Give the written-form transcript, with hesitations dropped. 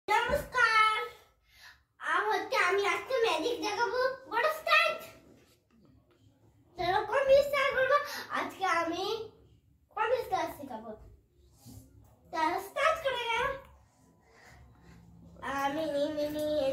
নমস্কার, আমি আজকে ম্যাজিক দেখাবো। বড় স্টার্ট। চলো কম্পিউটার স্টার্ট করবো। আজকে আমি কম্পিউটার শেখাবো। চলো স্টার্ট করে না। Mini mini